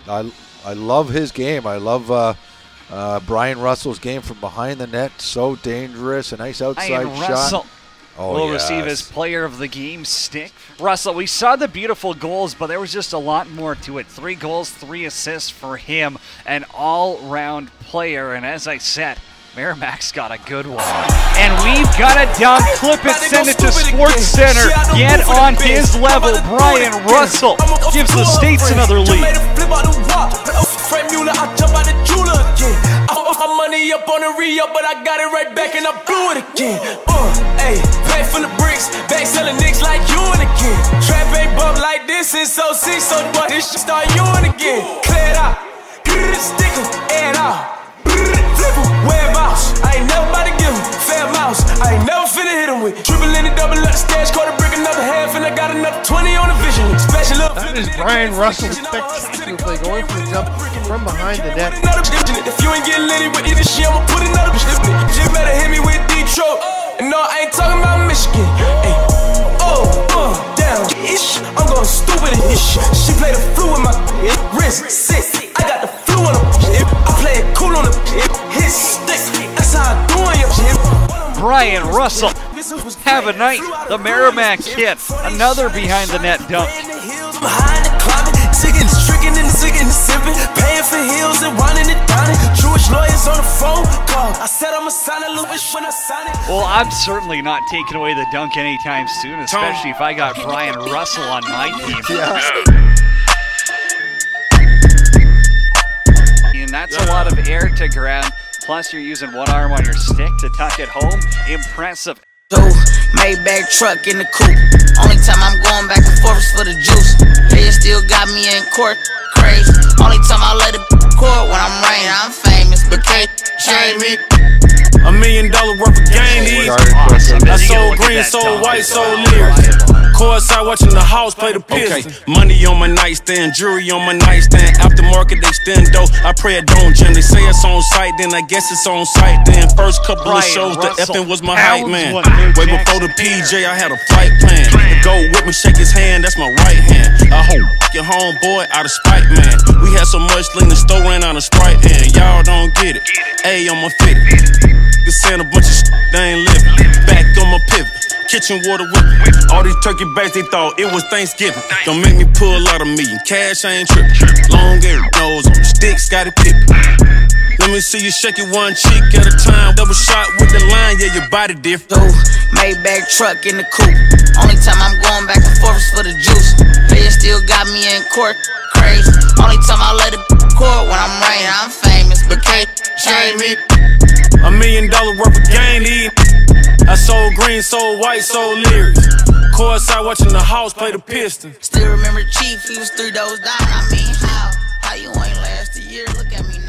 I love his game. I love Brian Russell's game from behind the net. So dangerous. A nice outside shot. Russell will receive his player of the game stick. Russell, we saw the beautiful goals, but there was just a lot more to it. 3 goals, 3 assists for him. An all-round player. And as I said, Merrimack's got a good one. And we've got a dunk. Clip it, send it to Sports Center. Get on his level. Brian Russell gives the States another lead. My money up on the re-up, but I got it right back and I blew it again. Ayy, bag full of bricks, back selling nicks like you and again. Trap ain't bump like this since 06, so what this shit start you and again. Clear it out, stick 'em, air it out. Flip 'em, web mouse. I ain't never about to give 'em fair mouse. I ain't never finna hit 'em with triple in the double up stash, quarter brick, another half, and I got another 20 on the vision. Special up. That is Brian Russell spectacular play, going for the jump from behind the net. If you ain't getting litty with either shit, I'ma put another bitch. Just better hit me with Detroit. And no, I ain't talking about Michigan. Ay. Damn. I'm going stupid in this shit. She played the flu with my wrist. Sick. I got the flu on the I play it cool on the hit stick. That's how I do on your shit. Brian Russell, have a night. The Merrimack kid, another behind the net dunk. Behind the climbing, zigging, stricken and zigging, sipping, paying for heels and winding it down. Jewish lawyers on the phone call. I said I'ma sign a Lewis when I sign it. Well, I'm certainly not taking away the dunk anytime soon, especially if I got Brian Russell on my team. And that's a lot of air to grab. Plus, you're using one arm on your stick to tuck it home. Impressive. Maybach truck in the coupe. Only time I'm going back and forth is for the juice. They still got me in court. Crazy. Only time I let it court when I'm raining. I'm famous, but can't shame me. $1 million worth of game. I sold green, sold white, sold lyrics. Courtside watching the house play the Pistons. Money on my nightstand, jewelry on my nightstand. Aftermarket extendo, I pray it don't jam. They say it's on site, then I guess it's on site. Then first couple of shows, the effing was my hype man. Way before the PJ, I had a flight plan. The go with me, shake his hand, that's my right hand. I hope your homeboy out of spite, man. We had so much lean, the store ran out of Sprite, and y'all don't get it. A on my fit. Been saying a bunch of shit, they ain't living. Back on my pivot. Kitchen water whipping. All these turkey bags, they thought it was Thanksgiving. Don't make me pull out of me. Cash, I ain't tripping. Long air nose on the stick, Scottie Pippen. Let me see you shake it one cheek at a time. Double shot with the line, yeah, your body different. Maybach truck in the coupe. Only time I'm going back and forth is for the juice. They still got me in court. Crazy. Only time I let it court when I'm raining. I'm famous, but can't shame me. $1 million worth of game. I sold green, sold white, sold lyrics. Courtside watching the house play the Pistons. Still remember Chief, he was 3 doors down. I mean, how you ain't last a year? Look at me now.